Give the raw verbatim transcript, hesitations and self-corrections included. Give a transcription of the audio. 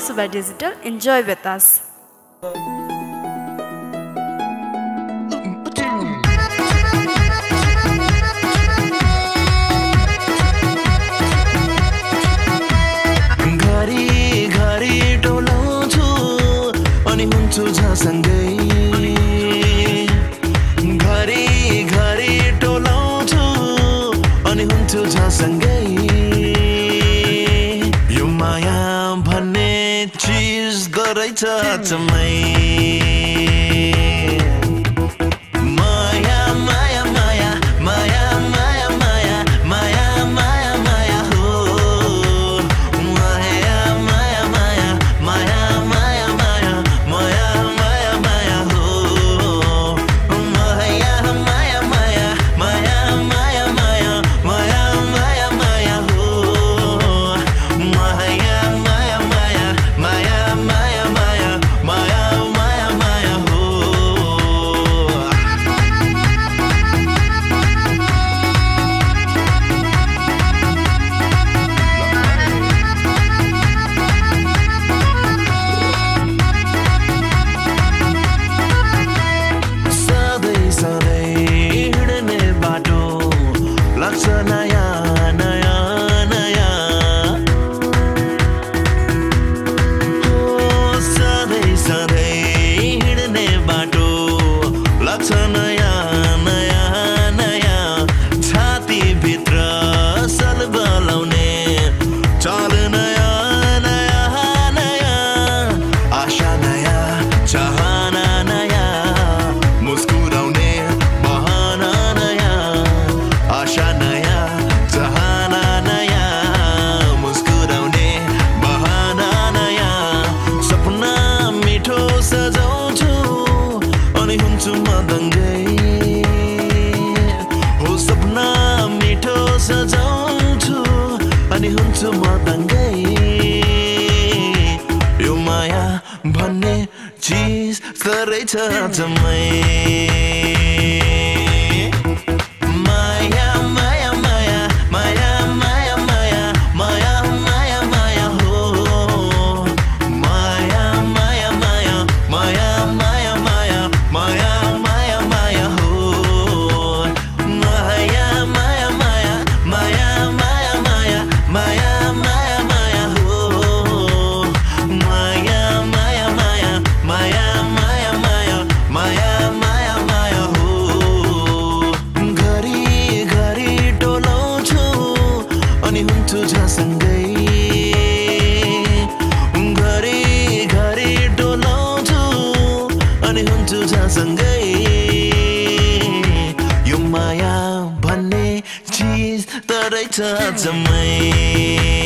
Suba Digital. Enjoy with us. घरी घरी डोलाउँछु अनि हुन्छु झसँगै घरी घरी डोलाउँछु अनि हुन्छु झसँगै यो माया भन्ने चिज गरेछ अचम्मै माया माया माया माया माया माया माया माया माया हो माया माया माया माया माया माया माया माया माया हो माया माया माया माया माया माया माया माया माया हो माया माया माया माया माया माया माया माया माया हो सधैँ सधैँ हिँड्ने बाटो लाग्छ नयाँ नयाँ नयाँ हो सधैँ सधैँ हिँड्ने बाटो लाग्छ नयाँ नयाँ नयाँ छातीभित्र सलबलाउने चाल नयाँ नयाँ नयाँ आशा नयाँ चाहना नयाँ मुस्कुराउने बहाना नयाँ आशा नयाँ चाहना नयाँ मुस्कुराउने बहाना नयाँ सपना मिठो सजाउँछु अनि हुन्छु म दङ्गै हो सपना मिठो सजाउँछु अनि हुन्छु म दङ्गै यो माया भन्ने चिज रहेछ अचम्मै माया माया माया माया माया माया माया माया माया हो माया माया माया माया माया माया माया माया माया हो माया माया माया माया माया माया माया माया माया हो माया माया माया माया माया माया माया माया माया हो घरी घरी डोलाउँछु अनि हुन्छु झसँगै घरी घरी डोलाउँछु अनि हुन्छु झसँगै यो माया भन्ने चिज त रहेछ अचम्मै